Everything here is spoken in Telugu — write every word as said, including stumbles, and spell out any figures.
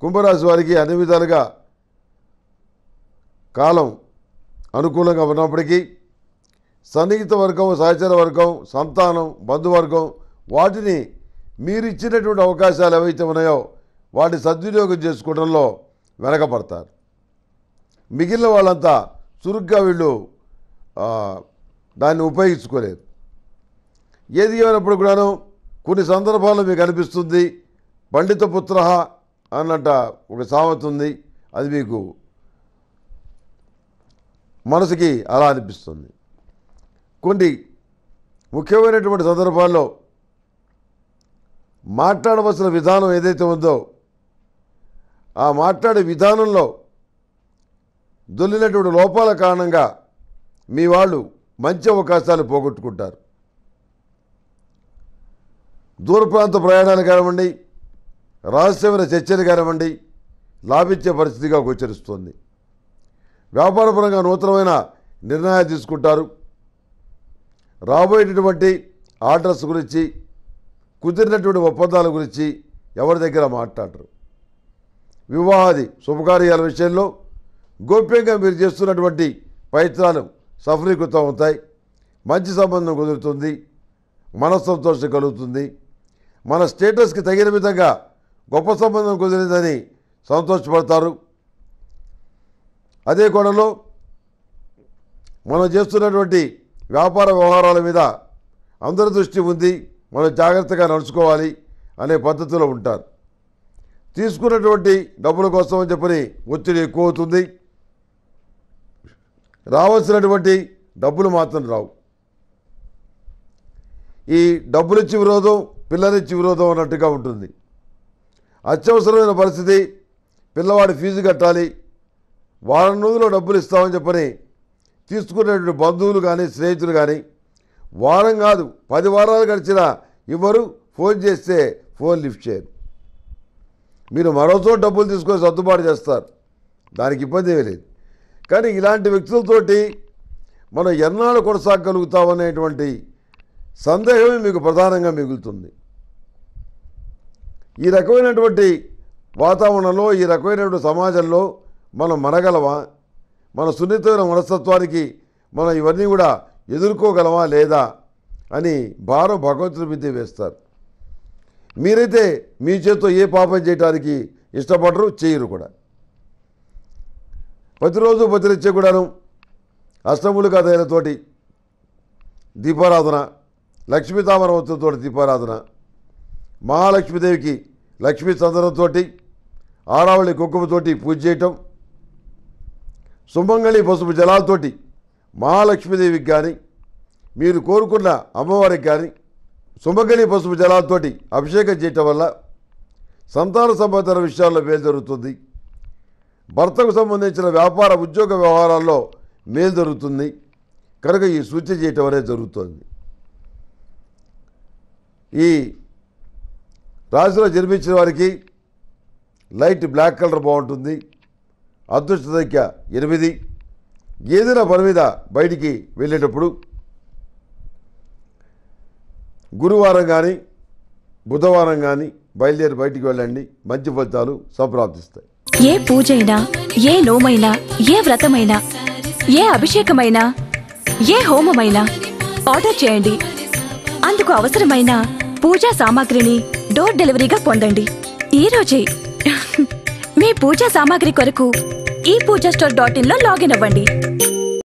కుంభరాశి వారికి అన్ని విధాలుగా కాలం అనుకూలంగా ఉన్నప్పటికీ సన్నిహిత వర్గం, సహచర వర్గం, సంతానం, బంధువర్గం వాటిని మీరు ఇచ్చినటువంటి అవకాశాలు ఏవైతే ఉన్నాయో వాటిని సద్వినియోగం చేసుకోవడంలో వెనకపడతారు. మిగిలిన వాళ్ళంతా చురుగ్గా వీళ్ళు దాన్ని ఉపయోగించుకోలేరు. ఏది ఏమైనప్పుడు కూడాను కొన్ని సందర్భాల్లో మీకు అనిపిస్తుంది పండిత పుత్ర అన్నట్ట ఒక సామెత ఉంది, అది మీకు మనసుకి అలా అనిపిస్తుంది. కొన్ని ముఖ్యమైనటువంటి సందర్భాల్లో మాట్లాడవలసిన విధానం ఏదైతే ఉందో ఆ మాట్లాడే విధానంలో దొల్లినటువంటి లోపాల కారణంగా మీ వాళ్ళు మంచి అవకాశాలు పోగొట్టుకుంటారు. దూర ప్రాంత ప్రయాణాలు కానివ్వండి, రహస్యమైన చర్చలు కానివ్వండి లాభించే పరిస్థితిగా గోచరిస్తుంది. వ్యాపారపరంగా నూతనమైన నిర్ణయాలు తీసుకుంటారు. రాబోయేటటువంటి ఆర్డర్స్ గురించి, కుదిరినటువంటి ఒప్పందాల గురించి ఎవరి దగ్గర మాట్లాడరు. వివాహాది శుభకార్యాల విషయంలో గోప్యంగా మీరు చేస్తున్నటువంటి ప్రయత్నాలు సఫలీకృతం అవుతాయి. మంచి సంబంధం కుదురుతుంది, మనస్సంతోషం కలుగుతుంది. మన స్టేటస్కి తగిన విధంగా గొప్ప సంబంధం కుదిరిందని సంతోషపడతారు. అదే కోణంలో మనం చేస్తున్నటువంటి వ్యాపార వ్యవహారాల మీద అందరి దృష్టి ఉంది, మనం జాగ్రత్తగా నడుచుకోవాలి అనే పద్ధతిలో ఉంటారు. తీసుకున్నటువంటి డబ్బుల కోసం అని చెప్పని ఒత్తిడి ఎక్కువ అవుతుంది. రావాల్సినటువంటి డబ్బులు మాత్రం రావు. ఈ డబ్బులిచ్చి విరోధం, పిల్లలిచ్చి విరోధం అన్నట్టుగా ఉంటుంది. అత్యవసరమైన పరిస్థితి, పిల్లవాడి ఫీజు కట్టాలి, వారం రోజుల్లో డబ్బులు ఇస్తామని చెప్పని తీసుకునేటువంటి బంధువులు కానీ స్నేహితులు కానీ వారం కాదు పది వారాలు గడిచినా ఇవ్వరు. ఫోన్ చేస్తే ఫోన్ లిఫ్ట్ చేయరు. మీరు మరోచో డబ్బులు తీసుకొని సర్దుబాటు చేస్తారు, దానికి ఇబ్బంది ఏమీ లేదు. కానీ ఇలాంటి వ్యక్తులతోటి మనం ఎన్నాళ్ళు కొనసాగలుగుతామనేటువంటి సందేహమే మీకు ప్రధానంగా మిగులుతుంది. ఈ రకమైనటువంటి వాతావరణంలో, ఈ రకమైనటువంటి సమాజంలో మనం మనగలమా, మన సున్నితమైన మనస్తత్వానికి మనం ఇవన్నీ కూడా ఎదుర్కోగలమా లేదా అని భారం భగవంతుడి మీద వేస్తారు. మీరైతే మీ చేతితో ఏ పాపం చేయడానికి ఇష్టపడరు, చేయరు కూడా. ప్రతిరోజు ప్రతినిత్యం కూడాను అష్టములుగా దయలతోటి దీపారాధన, లక్ష్మీ తామరవత్తుతో దీపారాధన, మహాలక్ష్మీదేవికి లక్ష్మీ చందనంతో, ఆరావళి కుంకుమతోటి పూజ చేయటం, సుమంగళి పసుపు జలాలతోటి మహాలక్ష్మీదేవికి కానీ మీరు కోరుకున్న అమ్మవారికి కానీ సుమంగళి పసుపు జలాలతోటి అభిషేకం చేయటం వల్ల సంతాన సంబంధమైన విషయాల్లో మేలు జరుగుతుంది. భర్తకు సంబంధించిన వ్యాపార ఉద్యోగ వ్యవహారాల్లో మేలు జరుగుతుంది. కనుక ఈ సూచన చేయటం అనేది జరుగుతుంది. ఈ రాశిలో జన్మించిన వారికి లైట్ బ్లాక్ కలర్ బాగుంటుంది. అదృష్ట సంఖ్య ఎనిమిది. ఏదైనా పని మీద బయటికి వెళ్ళేటప్పుడు గురువారం కానీ బుధవారం కానీ బయలుదేరి బయటికి వెళ్ళండి, మంచి ఫలితాలు సంప్రాప్తిస్తాయి. ఏ పూజైనా, ఏ నోమైనా, ఏ వ్రతమైనా, ఏ అభిషేకమైనా, ఏ హోమమైనా ఆర్డర్ చేయండి. అందుకు అవసరమైన పూజా సామాగ్రిని డోర్ డెలివరీగా పొందండి ఈ రోజే. మీ పూజా సామాగ్రి కొరకు ఈ పూజా స్టోర్ డాట్ ఇన్ లో లాగిన్ అవ్వండి.